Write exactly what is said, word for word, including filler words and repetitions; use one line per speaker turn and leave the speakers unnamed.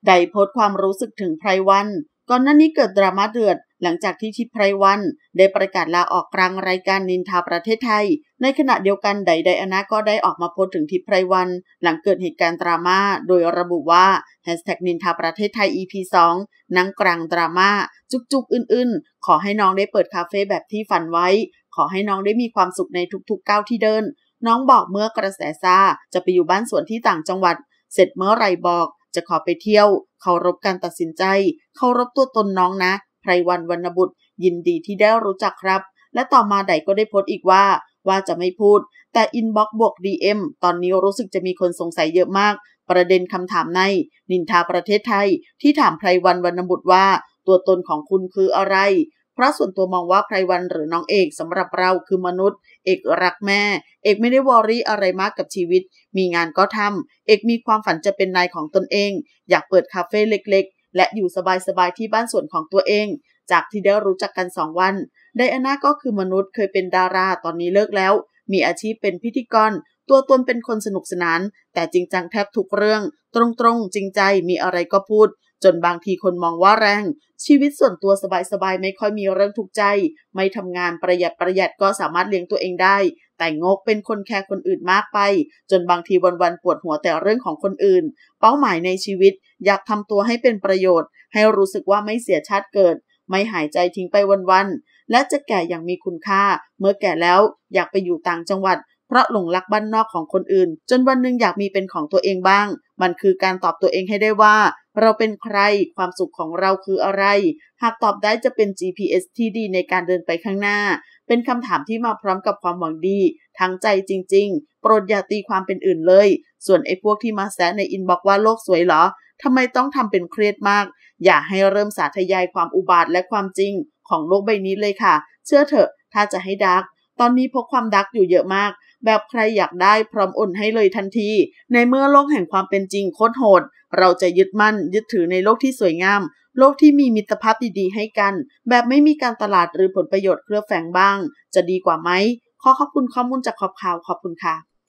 ไดโพสต์ความรู้สึกถึงไพรวันก่อนหน้านี้เกิดดราม่าเดือดหลังจากที่ทิพย์ไพรวันได้ประกาศลาออกกลางรายการนินทาประเทศไทยในขณะเดียวกันไดไดอาน่าก็ได้ออกมาโพสต์ถึงทิพย์ไพรวันหลังเกิดเหตุการณ์ดราม่าโดยระบุว่า แฮชแท็ก นินทาประเทศไทย อี พี สอง นั่งกลางดราม่าจุกๆอื่นๆขอให้น้องได้เปิดคาเฟ่แบบที่ฝันไว้ขอให้น้องได้มีความสุขในทุกๆก้าวที่เดินน้องบอกเมื่อกระแสซาจะไปอยู่บ้านสวนที่ต่างจังหวัดเสร็จเมื่อไหร่บอกจะขอไปเที่ยวเคารพการตัดสินใจเคารพตัวตนน้องนะไพรวันวรรณบุตรยินดีที่ได้รู้จักครับและต่อมาไดก็ได้โพสต์อีกว่าว่าจะไม่พูดแต่อินบ็อกซ์บวก ดี เอ็ม ตอนนี้รู้สึกจะมีคนสงสัยเยอะมากประเด็นคำถามในนินทาประเทศไทยที่ถามไพรวันวรรณบุตรว่าตัวตนของคุณคืออะไรเพราะส่วนตัวมองว่าไพรวันหรือน้องเอกสำหรับเราคือมนุษย์เอกรักแม่เอกไม่ได้วอรี่อะไรมากกับชีวิตมีงานก็ทำเอกมีความฝันจะเป็นนายของตนเองอยากเปิดคาเฟ่เล็กๆและอยู่สบายๆที่บ้านสวนของตัวเองจากที่ได้รู้จักกันสองวันไดอาน่าก็คือมนุษย์เคยเป็นดาราตอนนี้เลิกแล้วมีอาชีพเป็นพิธีกรตัวตนเป็นคนสนุกสนานแต่จริงจังแทบทุกเรื่องตรงๆจริงใจมีอะไรก็พูดจนบางทีคนมองว่าแรงชีวิตส่วนตัวสบายๆไม่ค่อยมีเรื่องทุกข์ใจไม่ทำงานประหยัดประหยัดก็สามารถเลี้ยงตัวเองได้แต่งกเป็นคนแคร์คนอื่นมากไปจนบางทีวันๆปวดหัวแต่เรื่องของคนอื่นเป้าหมายในชีวิตอยากทำตัวให้เป็นประโยชน์ให้รู้สึกว่าไม่เสียชาติเกิดไม่หายใจทิ้งไปวันๆและจะแก่อย่างมีคุณค่าเมื่อแก่แล้วอยากไปอยู่ต่างจังหวัดเพราะหลงรักบ้านนอกของคนอื่นจนวันหนึ่งอยากมีเป็นของตัวเองบ้างมันคือการตอบตัวเองให้ได้ว่าเราเป็นใครความสุขของเราคืออะไรหากตอบได้จะเป็น จี พี เอส ที่ดีในการเดินไปข้างหน้าเป็นคำถามที่มาพร้อมกับความหวังดีทั้งใจจริงๆโปรดอย่าตีความเป็นอื่นเลยส่วนไอ้พวกที่มาแซะในอินบ็อกซ์ว่าโลกสวยเหรอทำไมต้องทำเป็นเครียดมากอย่าให้เริ่มสาธยายความอุบาทและความจริงของโลกใบนี้เลยค่ะเชื่อเถอะถ้าจะให้ดาร์กตอนนี้พกความดาร์กอยู่เยอะมากแบบใครอยากได้พร้อมโอนให้เลยทันทีในเมื่อโลกแห่งความเป็นจริงโคตรโหดเราจะยึดมั่นยึดถือในโลกที่สวยงามโลกที่มีมิตรภาพดีๆให้กันแบบไม่มีการตลาดหรือผลประโยชน์เคลือบแฝงบ้างจะดีกว่าไหมขอขอบคุณข้อมูลจากขอบข่าวขอบคุณค่ะ